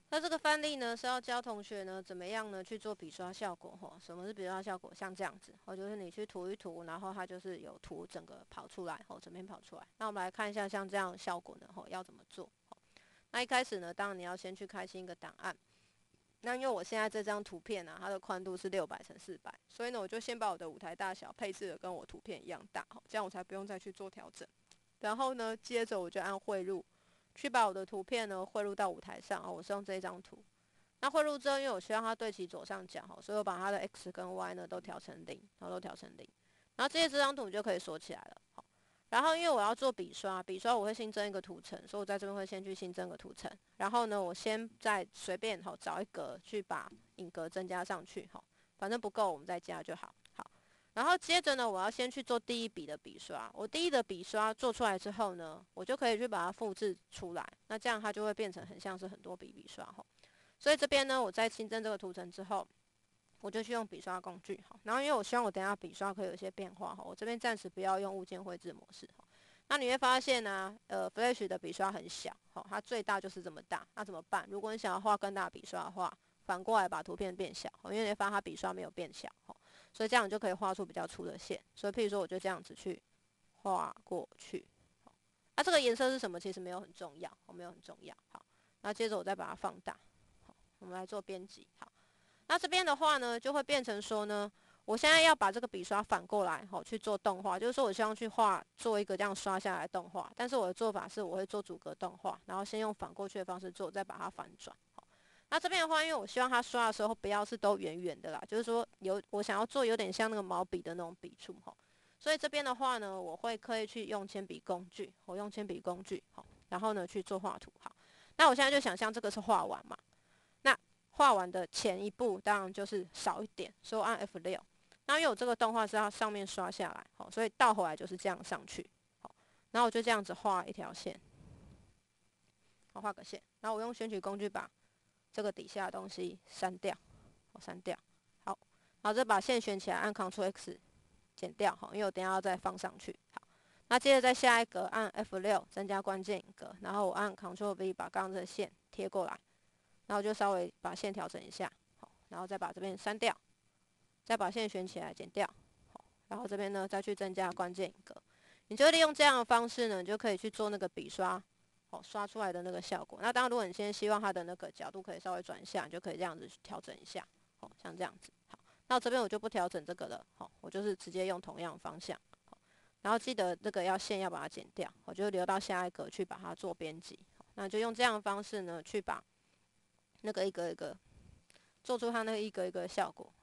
那这个范例呢是要教同学呢怎么样呢去做笔刷效果吼？什么是笔刷效果？像这样子，就是你去涂一涂，然后它就是有图整个跑出来，整片跑出来。那我们来看一下像这样的效果呢，要怎么做？那一开始呢，当然你要先去开新一个档案。那因为我现在这张图片啊，它的宽度是600×400，所以呢，我就先把我的舞台大小配置的跟我图片一样大，这样我才不用再去做调整。然后呢，接着我就按汇入，去把我的图片呢汇入到舞台上。我是用这一张图。那汇入之后，因为我希望它对齐左上角，所以我把它的 x 跟 y 呢都调成0，然后都调成0。然后接着这张图就可以锁起来了。然后因为我要做笔刷，笔刷我会新增一个图层，所以我在这边会先去新增个图层。然后呢，我先再随便找一格去把影格增加上去，反正不够我们再加就好。然后接着呢，我要先去做第一笔的笔刷。我第一的笔刷做出来之后呢，我就可以去把它复制出来。那这样它就会变成很像是很多笔刷。所以这边呢，我在新增这个图层之后，我就去用笔刷工具。然后因为我希望我等一下笔刷可以有一些变化，我这边暂时不要用物件绘制模式。那你会发现呢、Flash 的笔刷很小，它最大就是这么大。那怎么办？如果你想要画更大笔刷的话，反过来把图片变小，因为你会发现它笔刷没有变小，所以这样你就可以画出比较粗的线。所以譬如说，我就这样子去画过去。那这个颜色是什么？其实没有很重要，没有很重要。好，那接着我再把它放大。好，我们来做编辑。好，那这边的话呢，就会变成说呢，我现在要把这个笔刷反过来，去做动画，就是说我希望去做一个这样刷下来的动画，但是我的做法是我会做主格动画，然后先用反过去的方式做，再把它反转。那这边的话，因为我希望它刷的时候不要是都圆圆的啦，就是说我想要做有点像那个毛笔的那种笔触所以这边的话呢，我会刻意去用铅笔工具，我用铅笔工具然后呢去做画图。好，那我现在就想象这个是画完嘛，那画完的前一步当然就是少一点，所以我按 F6。那因为我这个动画是要上面刷下来，所以倒回来就是这样上去。然后我就这样子画一条线，画个线，然后我用选取工具把这个底下的东西删掉，删掉。好，然后再把线选起来，按 Ctrl+X 剪掉，因为我等一下要再放上去。好，那接着在下一格按 F6增加关键影格，然后我按 Ctrl+V 把刚刚这个线贴过来，然后就稍微把线调整一下，好，然后再把这边删掉，再把线选起来剪掉，好，然后这边呢再去增加关键影格。你就利用这样的方式呢，你就可以去做那个笔刷。刷出来的那个效果。那当然，如果你现在希望它的那个角度可以稍微转一下，你就可以这样子去调整一下。像这样子。好，那我这边我就不调整这个了。我就是直接用同样的方向。然后记得这个线要把它剪掉，我就留到下一格去把它做编辑。那就用这样的方式呢，去把那个一个一个做出它那个一个一个的效果。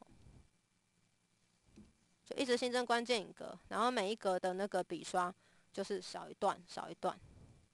就一直新增关键影格，然后每一格的那个笔刷就是少一段少一段。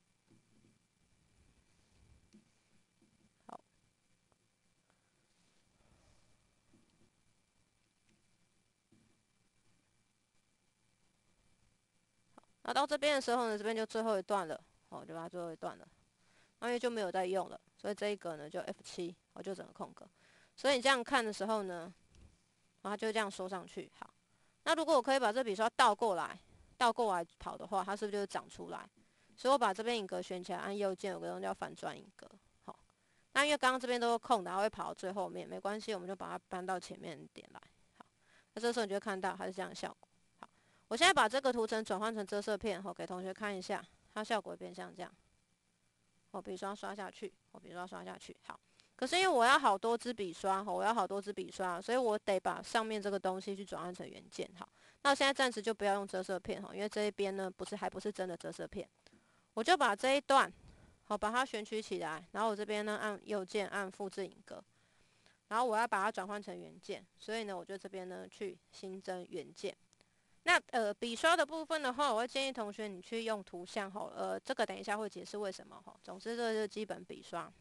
那到这边的时候呢，这边就最后一段了，就把它最后一段了，因为就没有再用了，所以这一格呢就 F7，就整个空格。所以你这样看的时候呢，然后就这样收上去。好，那如果我可以把这笔刷倒过来跑的话，它是不是就长出来？所以我把这边影格选起来，按右键有个东西叫反转影格。好，那因为刚刚这边都是空的，它会跑到最后面，没关系，我们就把它搬到前面点来。好，那这时候你就会看到它是这样的效果。我现在把这个图层转换成遮色片，给同学看一下，它效果变像这样。笔刷刷下去，笔刷刷下去。好，可是因为我要好多支笔刷，所以我得把上面这个东西去转换成原件。好，那我现在暂时就不要用遮色片，因为这一边呢还不是真的遮色片，我就把这一段，把它选取起来，然后我这边呢按右键按复制影格，然后我要把它转换成原件，所以呢我就这边呢去新增原件。那笔刷的部分的话，我会建议同学你去用图像这个等一下会解释为什么总之这就是基本笔刷。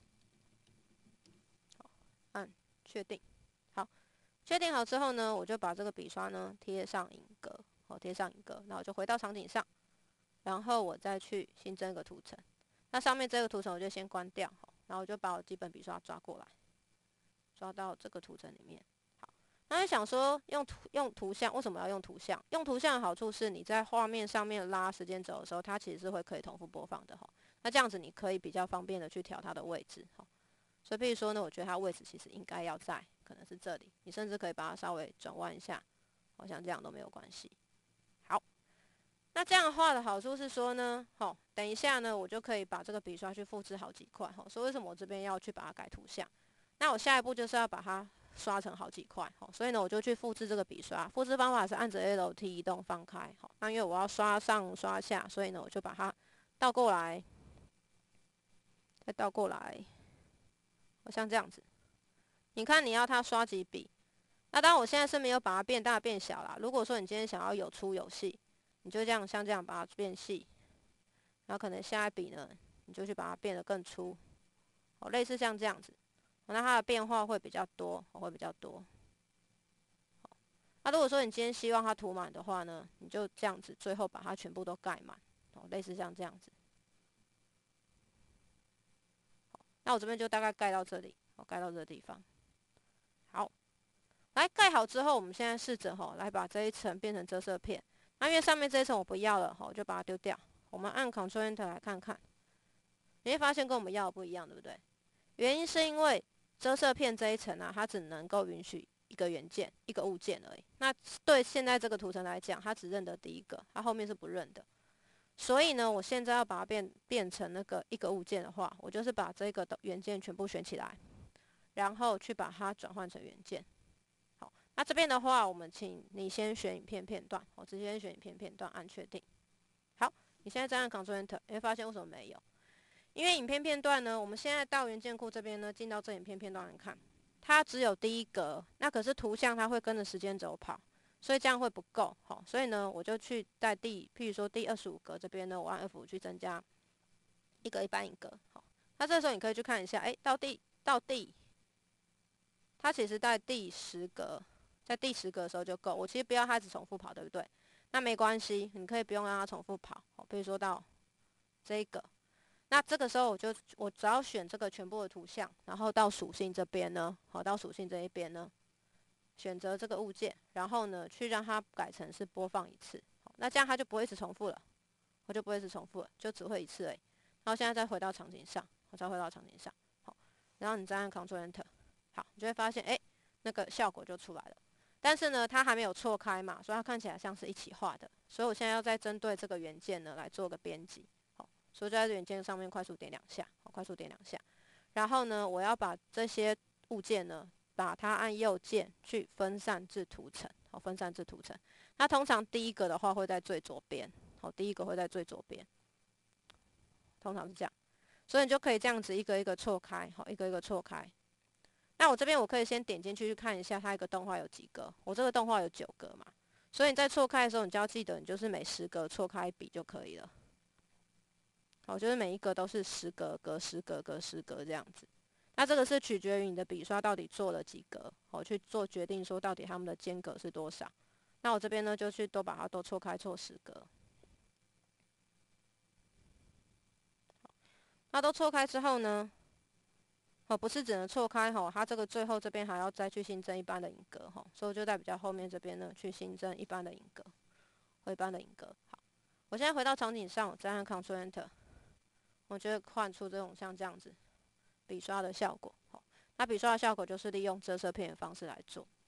好，按确定。好，确定好之后呢，我就把这个笔刷呢贴上影格，贴上影格，然后我就回到场景上，然后我再去新增一个图层。那上面这个图层我就先关掉，然后我就把我基本笔刷抓过来，抓到这个图层里面。那就想说用图像，为什么要用图像？用图像的好处是你在画面上面拉时间轴的时候，它其实是可以同步播放的那这样子你可以比较方便的去调它的位置所以，譬如说呢，我觉得它位置其实应该要在，可能是这里。你甚至可以把它稍微转弯一下，好像这样都没有关系。好，那这样画的好处是说呢，等一下呢，我就可以把这个笔刷去复制好几块。所以为什么我这边要去把它改图像？那我下一步就是要把它刷成好几块。所以呢，我就去复制这个笔刷。复制方法是按着 Alt 移动放开。那因为我要刷上刷下，所以呢，我就把它倒过来，再倒过来，像这样子。你看你要它刷几笔？那当然我现在是没有把它变大变小啦。如果说你今天想要有粗有细，你就这样像这样把它变细，然后可能下一笔呢，你就去把它变得更粗，类似像这样子，那它的变化会比较多，会比较多。那如果说你今天希望它涂满的话呢，你就这样子，最后把它全部都盖满，类似像这样子。那我这边就大概盖到这里，盖到这个地方。好。来盖好之后，我们现在试着来把这一层变成遮色片。那因为上面这一层我不要了，我就把它丢掉。我们按 Ctrl Enter 来看看，你会发现跟我们要的不一样，对不对？原因是因为遮色片这一层啊，它只能够允许一个元件、一个物件而已。那对现在这个图层来讲，它只认得第一个，它后面是不认的。所以呢，我现在要把它变成那个一个物件的话，我就是把这个的元件全部选起来，然后去把它转换成元件。那这边的话，我们请你先选影片片段，直接选影片片段，按确定。好，你现在再按 Ctrl Enter， 你会发现为什么没有？因为影片片段呢，我们现在到元件库这边呢，进到这影片片段来看，它只有第一格，那可是图像它会跟着时间轴跑，所以这样会不够。所以呢，我就去在譬如说第25格这边呢，我按 F5 去增加一个一般影格。那这时候你可以去看一下，它其实在第10格。在第10格的时候就够，我其实不要它一直重复跑，对不对？那没关系，你可以不用让它重复跑。比如说到这一个，那这个时候我只要选这个全部的图像，然后到属性这边呢，到属性这一边呢，选择这个物件，然后呢去让它改成是播放一次。那这样它就不会一直重复了，就不会一直重复了，就只会一次而已。然后现在再回到场景上，再回到场景上，然后你再按 Ctrl Enter， 好，你就会发现，那个效果就出来了。但是呢，它还没有错开嘛，所以它看起来像是一起画的。所以我现在要再针对这个元件呢来做个编辑。所以就在元件上面快速点2下，快速点2下。然后呢，我要把这些物件呢，把它按右键去分散至图层。分散至图层。那通常第一个的话会在最左边。第一个会在最左边，通常是这样。所以你就可以这样子一个一个错开，一个一个错开。那我这边我可以先点进去看一下它一个动画有几格，我这个动画有9格嘛，所以你在错开的时候，你就要记得你就是每10格错开一笔就可以了。就是每一个都是10格隔10格隔10格这样子。那这个是取决于你的笔刷到底做了几格，去做决定说到底它们的间隔是多少。那我这边呢就去都把它都错开错10格。那都错开之后呢？不是只能错开它这个最后这边还要再去新增一般的影格所以我就在比较后面这边呢去新增一般的影格，一般的影格。好，我现在回到场景上，我再按 Ctrl Enter， 我就会换出这种像这样子笔刷的效果。那笔刷的效果就是利用遮色片的方式来做。